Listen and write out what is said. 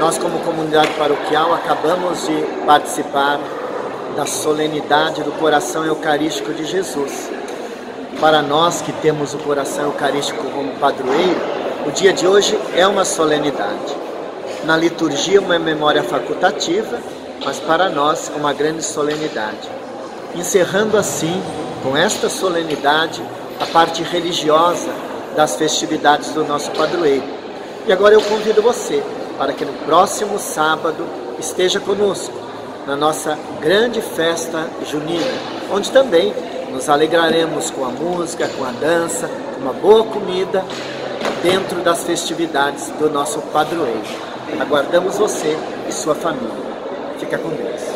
Nós, como comunidade paroquial, acabamos de participar da solenidade do coração eucarístico de Jesus. Para nós que temos o coração eucarístico como padroeiro, o dia de hoje é uma solenidade. Na liturgia, uma memória facultativa, mas para nós, uma grande solenidade. Encerrando assim, com esta solenidade, a parte religiosa das festividades do nosso padroeiro. E agora eu convido você para que no próximo sábado esteja conosco na nossa grande festa junina, onde também nos alegraremos com a música, com a dança, com uma boa comida, dentro das festividades do nosso padroeiro. Aguardamos você e sua família. Fica com Deus.